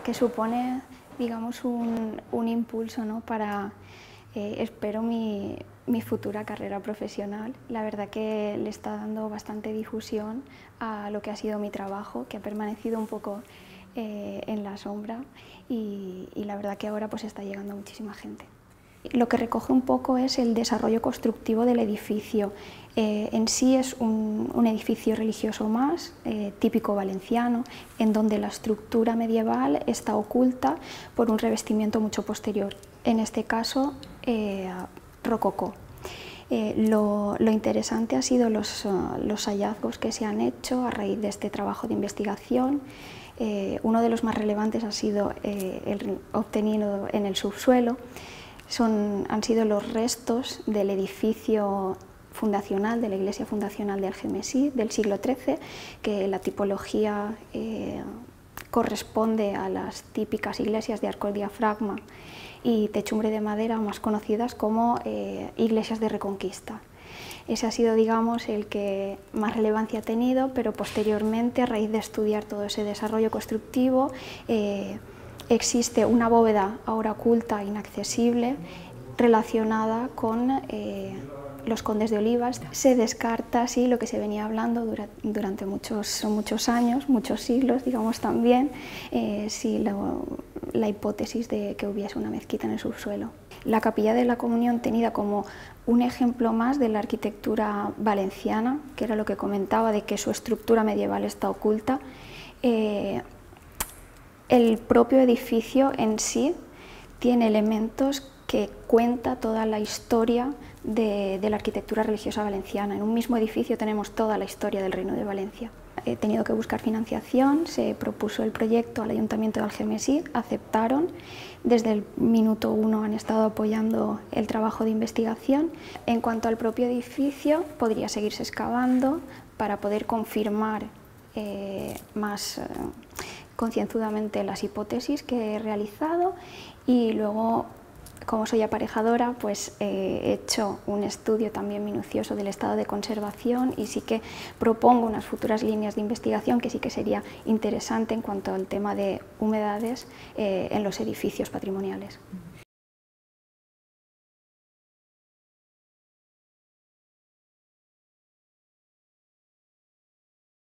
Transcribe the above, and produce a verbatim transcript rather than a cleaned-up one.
que supone, digamos, un, un impulso, ¿no?, para, eh, espero, mi, mi futura carrera profesional. La verdad que le está dando bastante difusión a lo que ha sido mi trabajo, que ha permanecido un poco eh, en la sombra, y, y la verdad que ahora pues está llegando a muchísima gente. Lo que recoge un poco es el desarrollo constructivo del edificio. Eh, en sí es un, un edificio religioso más, eh, típico valenciano, en donde la estructura medieval está oculta por un revestimiento mucho posterior, en este caso eh, rococó. Eh, lo, lo interesante ha sido los, uh, los hallazgos que se han hecho a raíz de este trabajo de investigación. Eh, uno de los más relevantes ha sido eh, el obtenido en el subsuelo. Son, han sido los restos del edificio fundacional, de la iglesia fundacional de Algemesí, del siglo trece, que la tipología eh, corresponde a las típicas iglesias de arco diafragma y techumbre de madera más conocidas como eh, iglesias de Reconquista. Ese ha sido, digamos, el que más relevancia ha tenido, pero posteriormente, a raíz de estudiar todo ese desarrollo constructivo, eh, existe una bóveda ahora oculta, inaccesible, relacionada con eh, los condes de Olivas. Se descarta así lo que se venía hablando dura, durante muchos, muchos años, muchos siglos, digamos también, eh, si lo, la hipótesis de que hubiese una mezquita en el subsuelo. La Capilla de la Comunión, tenida como un ejemplo más de la arquitectura valenciana, que era lo que comentaba, de que su estructura medieval está oculta, eh, el propio edificio en sí tiene elementos que cuenta toda la historia de, de la arquitectura religiosa valenciana. En un mismo edificio tenemos toda la historia del Reino de Valencia. He tenido que buscar financiación, se propuso el proyecto al Ayuntamiento de Algemesí, aceptaron. Desde el minuto uno han estado apoyando el trabajo de investigación. En cuanto al propio edificio, podría seguirse excavando para poder confirmar eh, más eh, concienzudamente las hipótesis que he realizado, y luego, como soy aparejadora, pues eh, he hecho un estudio también minucioso del estado de conservación, y sí que propongo unas futuras líneas de investigación que sí que sería interesante en cuanto al tema de humedades eh, en los edificios patrimoniales.